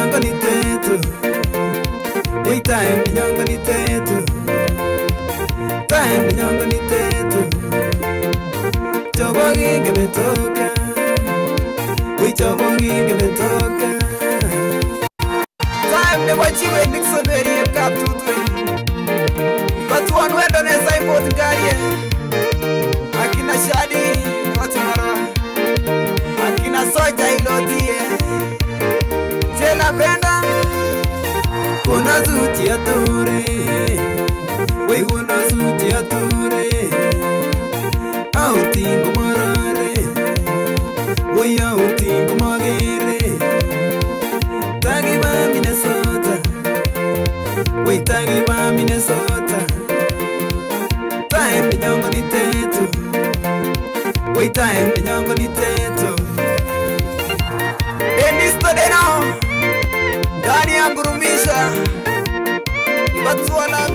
nyongo ni tetu. We time nyongo ni tetu. Time nyongo ni tetu. Chobogi kimetoka. We chobogi kimetoka. Time ne wachiwe Nixoneri ya kaptutwe. Watu wanwendo nesa impoti garie. Akina Shadi watu mara. Akina Soja ilotie. Jela penda. Kuna zuti ya ture. We kuna zuti ya ture. Autingo marare. We autingo magere. Tagiba Minnesota. We tagiba Minnesota. Time nyongo ni tetu. We time nyongo ni tetu. Enisto de now. Dani ya Gurumisha. Watu wana